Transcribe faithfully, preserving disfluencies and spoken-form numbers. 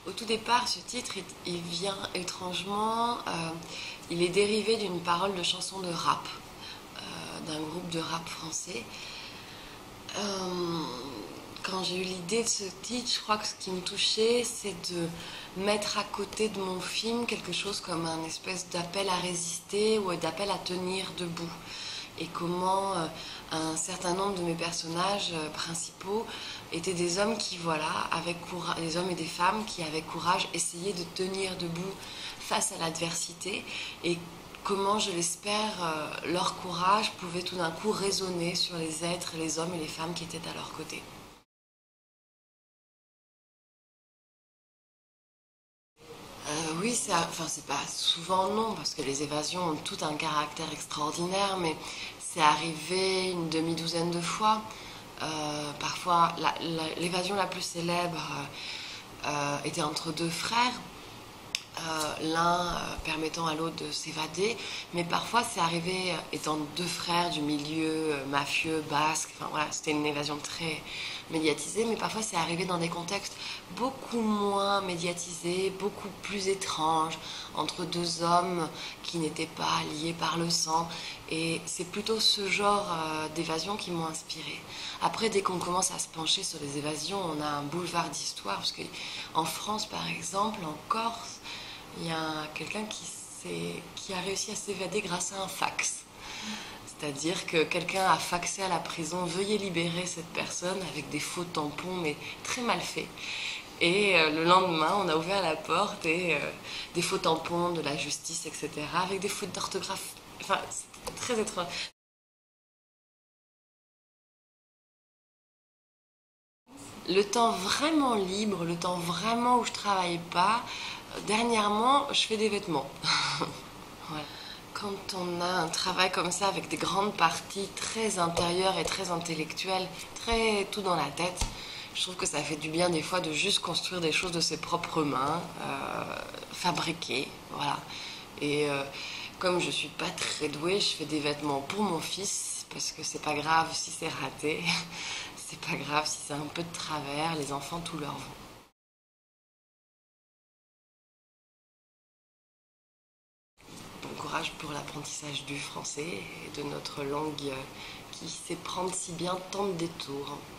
Au tout départ, ce titre, il vient étrangement, euh, il est dérivé d'une parole de chanson de rap, euh, d'un groupe de rap français. Euh, quand j'ai eu l'idée de ce titre, je crois que ce qui me touchait, c'est de mettre à côté de mon film quelque chose comme un espèce d'appel à résister ou d'appel à tenir debout. Et comment euh, un certain nombre de mes personnages euh, principaux étaient des hommes qui, voilà, avec courage, des hommes et des femmes qui, avec courage, essayaient de tenir debout face à l'adversité, et comment, je l'espère, euh, leur courage pouvait tout d'un coup résonner sur les êtres, les hommes et les femmes qui étaient à leur côté. Euh, oui, c'est, enfin, c'est pas souvent non, parce que les évasions ont tout un caractère extraordinaire, mais c'est arrivé une demi-douzaine de fois. Euh, parfois, la- la- l'évasion la plus célèbre euh, euh, était entre deux frères, euh, l'un euh, permettant à l'autre de s'évader, mais parfois c'est arrivé euh, étant deux frères du milieu euh, mafieux, basque, enfin voilà, c'était une évasion très médiatisée, mais parfois c'est arrivé dans des contextes beaucoup moins médiatisés, beaucoup plus étranges, entre deux hommes qui n'étaient pas liés par le sang, et c'est plutôt ce genre euh, d'évasion qui m'ont inspiré. Après, dès qu'on commence à se pencher sur les évasions, on a un boulevard d'histoire, parce qu'en France par exemple, en Corse, il y a quelqu'un qui, qui a réussi à s'évader grâce à un fax. C'est-à-dire que quelqu'un a faxé à la prison: veuillez libérer cette personne, avec des faux tampons, mais très mal faits. Et euh, le lendemain, on a ouvert la porte et euh, des faux tampons de la justice, et cetera, avec des fautes d'orthographe. Enfin, c'était très étrange. Le temps vraiment libre, le temps vraiment où je travaille pas, euh, dernièrement, je fais des vêtements. Voilà. Quand on a un travail comme ça, avec des grandes parties très intérieures et très intellectuelles, très tout dans la tête, je trouve que ça fait du bien des fois de juste construire des choses de ses propres mains, euh, fabriquer, voilà. Et euh, comme je suis pas très douée, je fais des vêtements pour mon fils, parce que c'est pas grave si c'est raté, c'est pas grave si c'est un peu de travers, les enfants tout leur vont. Bon courage pour l'apprentissage du français et de notre langue qui sait prendre si bien tant de détours.